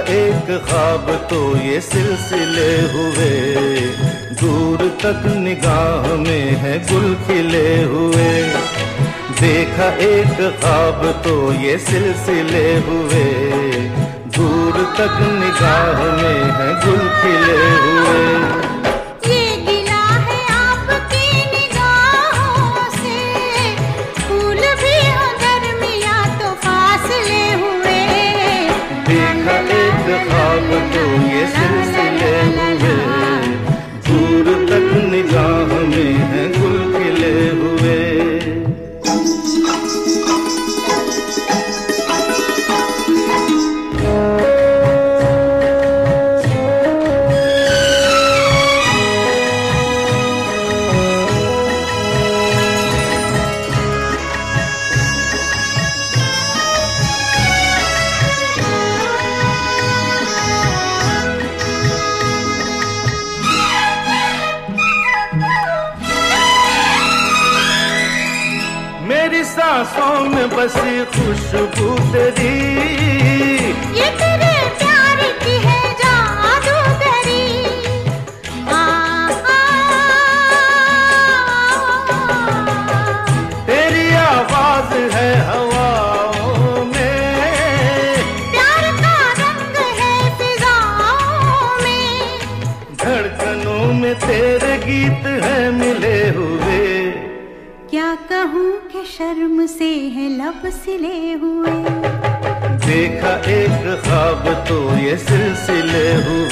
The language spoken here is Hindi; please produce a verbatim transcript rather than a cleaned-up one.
एक ख्वाब तो ये सिलसिले हुए, दूर तक निगाह में है गुल खिले हुए। देखा एक ख्वाब तो ये सिलसिले हुए, दूर तक निगाह में है गुल खिले हुए। ख्वाब तो ये सिलसिले हुए, दूर तक निगाह में है गुल खिले हुए। मेरी सांसों में बसी खुशबू तेरी, ये तेरे प्यार की है जादूगरी। आ, आ, तेरी आवाज है हवाओं में, प्यार का रंग है फिजाओं में। धड़कनों में तेरे गीत है मिले हुए। क्या कहूँ कि शर्म से है लब सिले हुए। देखा एक ख्वाब तो ये सिलसिले हुए,